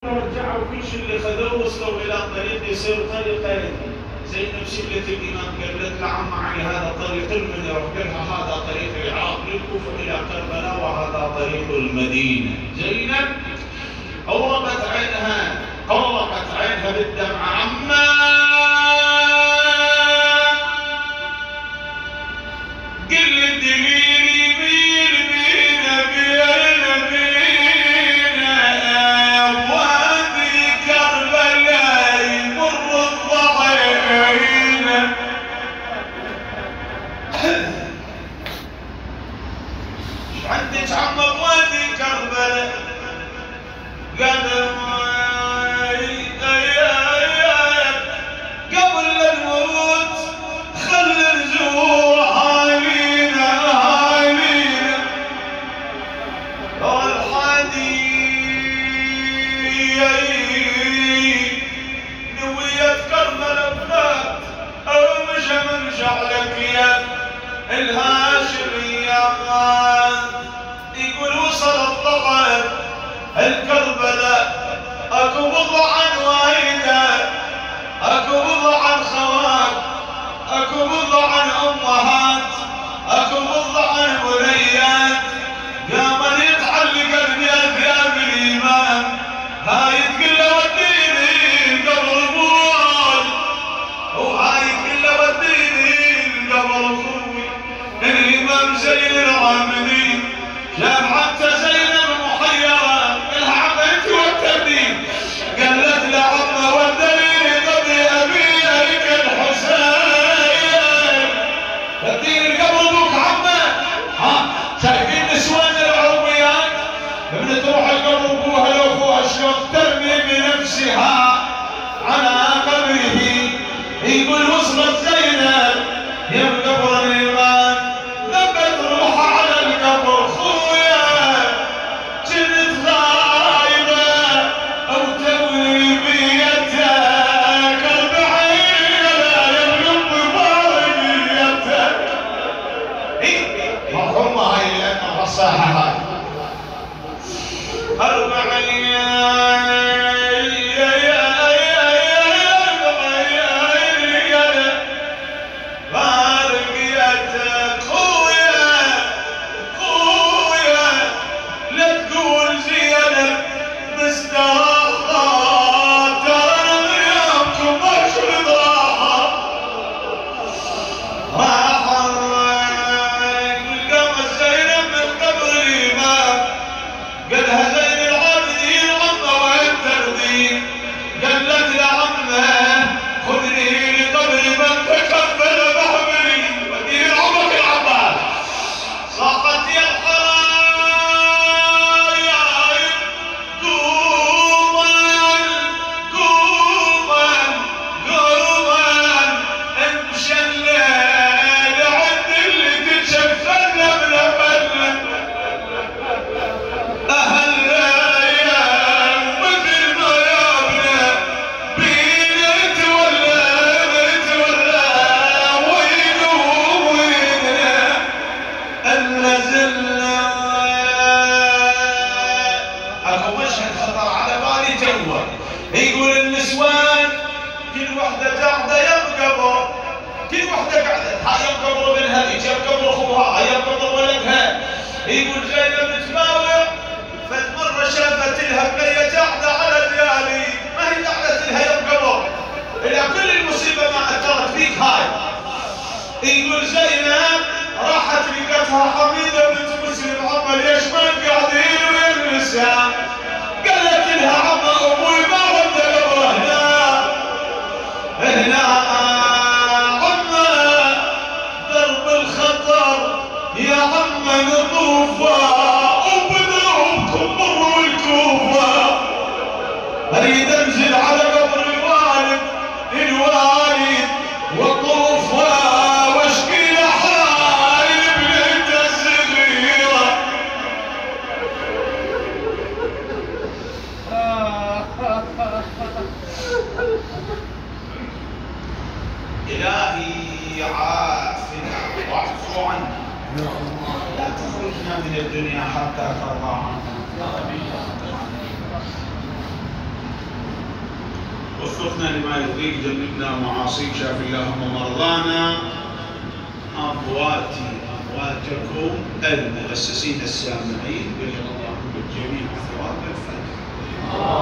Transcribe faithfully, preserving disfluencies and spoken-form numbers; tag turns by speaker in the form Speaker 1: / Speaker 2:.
Speaker 1: رجعوا كل شيء اللي خذوه وصلوا الى طريق يصير طريقين. زينب شبلة الامام قالت لعم علي هذا طريق المنى، قال لها هذا طريق العراق للكوفه الى كربلاء وهذا طريق المدينه. زينب قربت عينها قربت عينها بالدمعه. عما قل الدليل مين بينا بينا بينا وادي كربلاء يمر الضعين. ايش عندك عم بوادي كربلاء؟ قال قبل الموت خل نزور اهالينا اهالينا. والحدي نوية كربلاء فات او مشى من شعلك يا الهاشمية. يقول وصل الطلب الكربلاء اكو بضعا وايده، اكو بضعا خوات، اكو بضعا امهات، اكو بضعا وليات. قام يتعلق بثياب الامام، هاي تقول له وديني قبر ابوي، وهاي تقول له وديني قبر اخوي. الامام زين العابدين شاف حتى زينب محيره، قالها عم انت وتبني، قالت له عم وديني قبر ابي لك الحسين، وديني قبر ابوك عمه. ها شايفين نسوان العربيات ابن تروح قبر ابوها لو اخوها شلون ترمي بنفسها على قبره. يقول وصلت زينب يا قبر الامام ذبت روحها على القبر. خويا كنت غايبه او توي بيتك اربعين لا يغلب بارقيتك. مرحومه هاي لانها فصاحه هاي. اربعين يقول النسوان كل وحده قاعده يم قبر، كل وحده قاعده هاي يم قبر ابنها، ذيك يم قبر اخوها، هاي يم قبر ولدها. يقول زينب تماوع فمره شافت لها بنيه قاعده على ديالي، ما هي قعدت لها يم قبر الا كل المصيبه ما اثرت فيك هاي. يقول زينب راحت لقتها حميده بنت مسلم عمه ليش ما قاعدين ويا النساء؟ قالت لها عمه ابوي ما ود قبره هنا هنا عمه درب الخطر يا عمه نطوفه وبدروبكم مروا الكوفه. اريد انزل على قبر الوالد الوالد وطوفه واشكي له حال بنته الصغيره. إلهي عافنا واعف عنا، لا تخرجنا من الدنيا حتى ترضى عنا. وفقنا لما يرضيك، جنبنا معاصيك، شاف اللهم مرضانا. أمواتي أمواتكم المؤسسين السامعين، بلغ الله بالجميع ثواب الفاتحة.